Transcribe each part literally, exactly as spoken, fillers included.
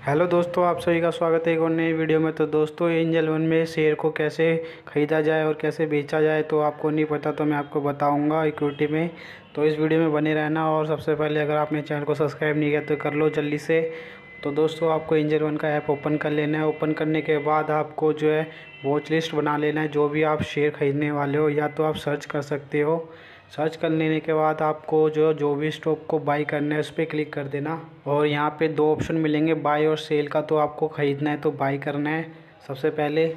Hello दोस्तों, आप सभी का स्वागत है एक और नई वीडियो में। तो दोस्तों, एंजल वन में शेयर को कैसे ख़रीदा जाए और कैसे बेचा जाए तो आपको नहीं पता, तो मैं आपको बताऊंगा इक्विटी में। तो इस वीडियो में बने रहना। और सबसे पहले अगर आपने चैनल को सब्सक्राइब नहीं किया तो कर लो जल्दी से। तो दोस्तों, आपको एंजल वन का ऐप ओपन कर लेना है। ओपन करने के बाद आपको जो है वॉच लिस्ट बना लेना है, जो भी आप शेयर ख़रीदने वाले हो। या तो आप सर्च कर सकते हो। सर्च कर लेने के बाद आपको जो जो भी स्टॉक को बाई करना है उस पर क्लिक कर देना। और यहाँ पे दो ऑप्शन मिलेंगे, बाय और सेल का। तो आपको ख़रीदना है तो बाई करना है सबसे पहले।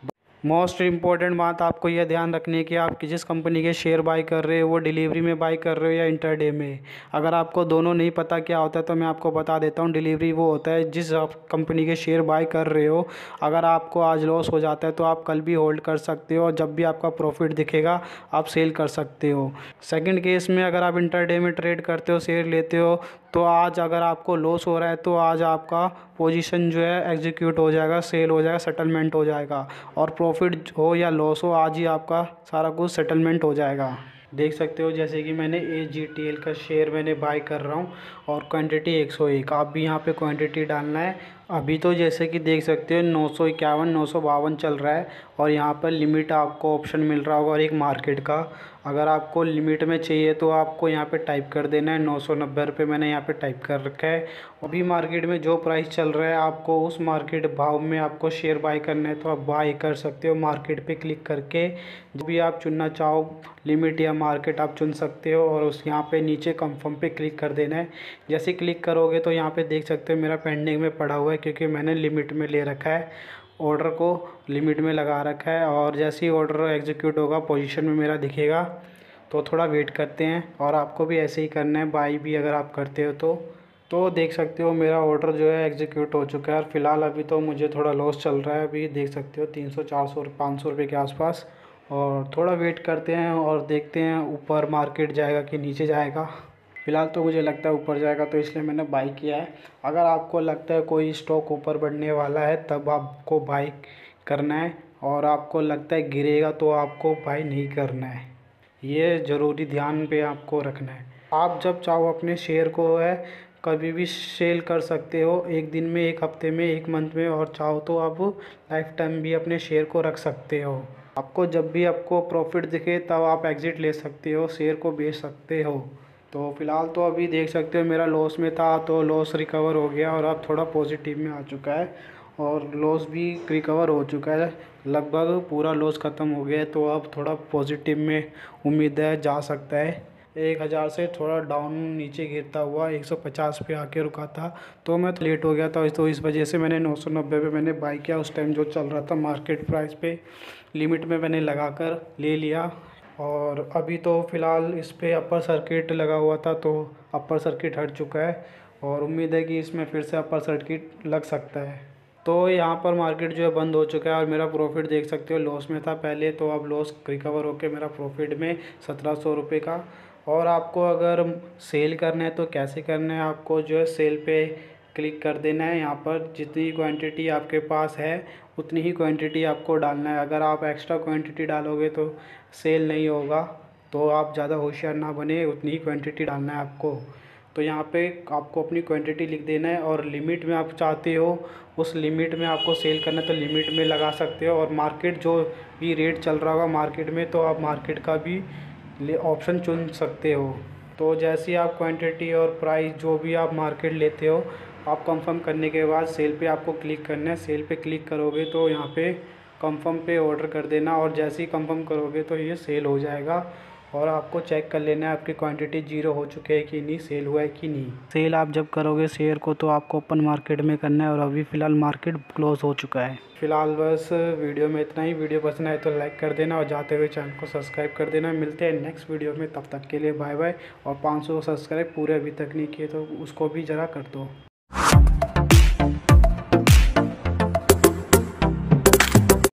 मोस्ट इम्पॉर्टेंट बात आपको यह ध्यान रखनी है कि आप जिस कंपनी के शेयर बाई कर रहे हो वो डिलीवरी में बाई कर रहे हो या इंटरडे में। अगर आपको दोनों नहीं पता क्या होता है तो मैं आपको बता देता हूँ। डिलीवरी वो होता है जिस आप कंपनी के शेयर बाई कर रहे हो, अगर आपको आज लॉस हो जाता है तो आप कल भी होल्ड कर सकते हो, और जब भी आपका प्रॉफिट दिखेगा आप सेल कर सकते हो। सेकंड केस में अगर आप इंटरडे में ट्रेड करते हो, शेयर लेते हो, तो आज अगर आपको लॉस हो रहा है तो आज आपका पोजीशन जो है एग्जीक्यूट हो जाएगा, सेल हो जाएगा, सेटलमेंट हो जाएगा। और प्रॉफिट हो या लॉस हो, आज ही आपका सारा कुछ सेटलमेंट हो जाएगा। देख सकते हो जैसे कि मैंने ए जी टी एल का शेयर मैंने बाय कर रहा हूँ और क्वांटिटी एक सौ एक। आप भी यहाँ पे क्वांटिटी डालना है। अभी तो जैसे कि देख सकते हो नौ सौ इक्यावन नौ सौ बावन चल रहा है। और यहाँ पर लिमिट आपको ऑप्शन मिल रहा होगा और एक मार्केट का। अगर आपको लिमिट में चाहिए तो आपको यहाँ पे टाइप कर देना है नौ सौ नब्बे रुपये, मैंने यहाँ पे टाइप कर रखा है। अभी मार्केट में जो प्राइस चल रहा है आपको उस मार्केट भाव में आपको शेयर बाय करना है तो आप बाय कर सकते हो। मार्केट पे क्लिक करके जो भी आप चुनना चाहो, लिमिट या मार्केट आप चुन सकते हो। और उस यहाँ पे नीचे कंफर्म पे क्लिक कर देना है। जैसे क्लिक करोगे तो यहाँ पे देख सकते हो मेरा पेंडिंग में पड़ा हुआ है, क्योंकि मैंने लिमिट में ले रखा है, ऑर्डर को लिमिट में लगा रखा है। और जैसे ही ऑर्डर एग्जीक्यूट होगा पोजीशन में मेरा दिखेगा। तो थोड़ा वेट करते हैं। और आपको भी ऐसे ही करना है, बाई भी अगर आप करते हो तो तो देख सकते हो मेरा ऑर्डर जो है एग्जीक्यूट हो चुका है। और फिलहाल अभी तो मुझे थोड़ा लॉस चल रहा है। अभी देख सकते हो तीन सौ चार सौ पाँच सौ रुपये के आसपास। और थोड़ा वेट करते हैं और देखते हैं ऊपर मार्केट जाएगा कि नीचे जाएगा। फ़िलहाल तो मुझे लगता है ऊपर जाएगा, तो इसलिए मैंने बाई किया है। अगर आपको लगता है कोई स्टॉक ऊपर बढ़ने वाला है तब आपको बाई करना है, और आपको लगता है गिरेगा तो आपको बाई नहीं करना है। ये ज़रूरी ध्यान पे आपको रखना है। आप जब चाहो अपने शेयर को है कभी भी सेल कर सकते हो, एक दिन में, एक हफ्ते में, एक मंथ में। और चाहो तो आप लाइफ टाइम भी अपने शेयर को रख सकते हो। आपको जब भी आपको प्रॉफिट दिखे तब आप एग्ज़िट ले सकते हो, शेयर को बेच सकते हो। तो फ़िलहाल तो अभी देख सकते हो मेरा लॉस में था तो लॉस रिकवर हो गया और अब थोड़ा पॉजिटिव में आ चुका है। और लॉस भी रिकवर हो चुका है, लगभग पूरा लॉस ख़त्म हो गया है। तो अब थोड़ा पॉजिटिव में उम्मीद है जा सकता है। एक हज़ार से थोड़ा डाउन नीचे गिरता हुआ एक सौ पचास पे आके रुका था। तो मैं लेट हो गया था, तो इस वजह से मैंने नौ सौ नब्बे पे मैंने बाई किया। उस टाइम जो चल रहा था मार्केट प्राइस पे लिमिट में मैंने लगा कर ले लिया। और अभी तो फ़िलहाल इस पे अपर सर्किट लगा हुआ था, तो अपर सर्किट हट चुका है। और उम्मीद है कि इसमें फिर से अपर सर्किट लग सकता है। तो यहाँ पर मार्केट जो है बंद हो चुका है। और मेरा प्रॉफिट देख सकते हो लॉस में था पहले, तो अब लॉस रिकवर होकर मेरा प्रॉफिट में सत्रह सौ रुपये का। और आपको अगर सेल करना है तो कैसे करना है, आपको जो है सेल पे क्लिक कर देना है। यहाँ पर जितनी क्वांटिटी आपके पास है उतनी ही क्वांटिटी आपको डालना है। अगर आप एक्स्ट्रा क्वांटिटी डालोगे तो सेल नहीं होगा। तो आप ज़्यादा होशियार ना बने, उतनी ही क्वांटिटी डालना है आपको। तो यहाँ पे आपको अपनी क्वांटिटी लिख देना है। और लिमिट में आप चाहते हो उस लिमिट में आपको सेल करना है तो लिमिट में लगा सकते हो। और मार्केट जो भी रेट चल रहा होगा मार्केट में, तो आप मार्केट का भी ऑप्शन चुन सकते हो। तो जैसी आप क्वांटिटी और प्राइस जो भी आप मार्केट लेते हो, आप कंफर्म करने के बाद सेल पे आपको क्लिक करना है। सेल पे क्लिक करोगे तो यहाँ पे कंफर्म पे ऑर्डर कर देना। और जैसे ही कंफर्म करोगे तो ये सेल हो जाएगा। और आपको चेक कर लेना है आपकी क्वांटिटी जीरो हो चुकी है कि नहीं, सेल हुआ है कि नहीं। सेल आप जब करोगे शेयर को तो आपको ओपन मार्केट में करना है। और अभी फ़िलहाल मार्केट क्लोज हो चुका है। फ़िलहाल बस वीडियो में इतना ही। वीडियो पसंद आए तो लाइक कर देना और जाते हुए चैनल को सब्सक्राइब कर देना। मिलते हैं नेक्स्ट वीडियो में, तब तक के लिए बाय बाय। और पाँच सौ सब्सक्राइब पूरे अभी तक नहीं किए तो उसको भी ज़रा कर दो।